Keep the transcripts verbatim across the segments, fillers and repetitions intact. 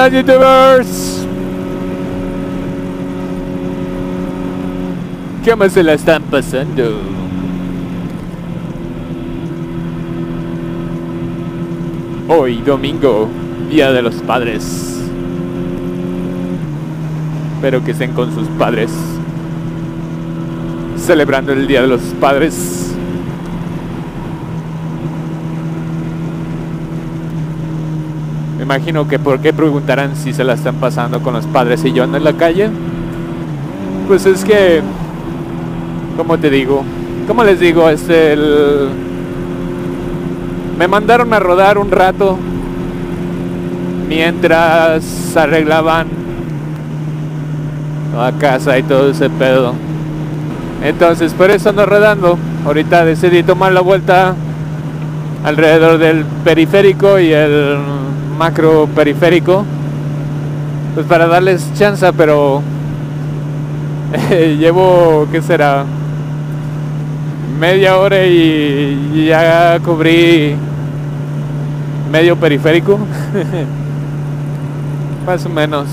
buenas, youtubers. ¿Cómo se la están pasando? Hoy domingo, Día de los Padres. Espero que estén con sus padres, celebrando el Día de los Padres. Me imagino que por qué preguntarán si se la están pasando con los padres y yo ando en la calle. Pues es que, ¿cómo te digo? ¿Cómo les digo? Es el... Me mandaron a rodar un rato mientras arreglaban la casa y todo ese pedo. Entonces por eso ando rodando. Ahorita decidí tomar la vuelta alrededor del periférico y el macro periférico, pues para darles chance, pero eh, llevo, ¿qué será? Media hora y ya cubrí medio periférico. Más o menos.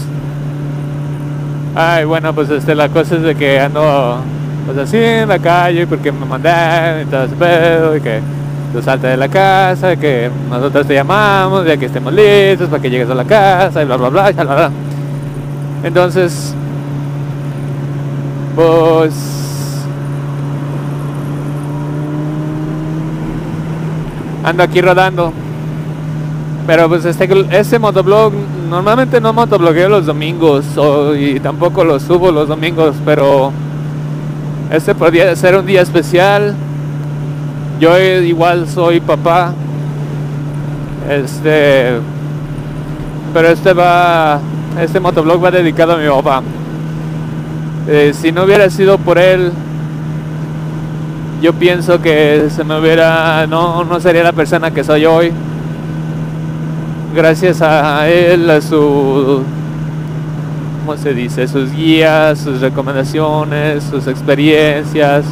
Ay, bueno, pues este, la cosa es de que ando pues así en la calle porque me mandaron y todo ese pedo, y que tú saltas de la casa, que nosotros te llamamos, ya que estemos listos para que llegues a la casa y bla bla bla, bla, bla, bla. Entonces, pues ando aquí rodando. Pero pues este, este motoblog, normalmente no motoblogueo los domingos o, y tampoco lo subo los domingos, pero este podría ser un día especial. Yo igual soy papá, este, pero este va, este motoblog va dedicado a mi papá. Eh, si no hubiera sido por él, yo pienso que se me hubiera, no, no sería la persona que soy hoy. Gracias a él, a su, ¿cómo se dice? Sus guías, sus recomendaciones, sus experiencias.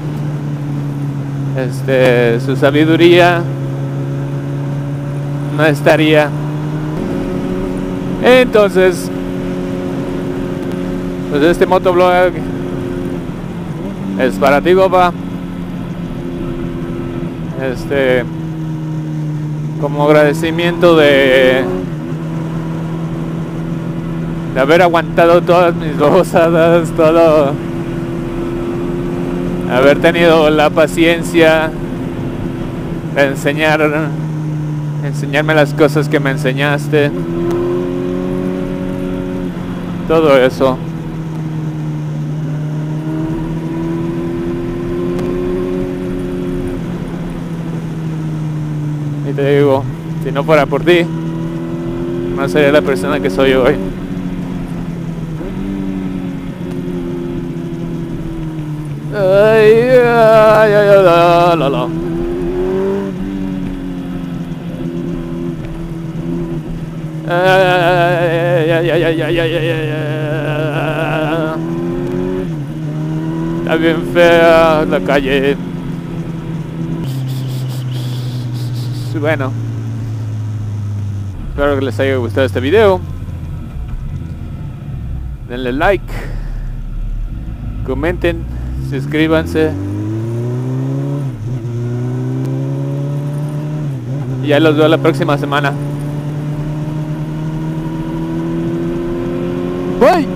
Este, su sabiduría, no estaría. Entonces, pues este motoblog es para ti, papá. Este, como agradecimiento de de haber aguantado todas mis babosadas, todo, haber tenido la paciencia de enseñar, enseñarme las cosas que me enseñaste, todo eso. Y te digo, si no fuera por ti, no sería la persona que soy hoy. Ay, ay, ay, ay, la, la, la. Ay, ay, ay, ay, ay, ay, ay, ay. Está bien fea la calle. Bueno, espero que les haya gustado este video. Denle like, comenten, suscríbanse. Y ya los veo la próxima semana. Bye.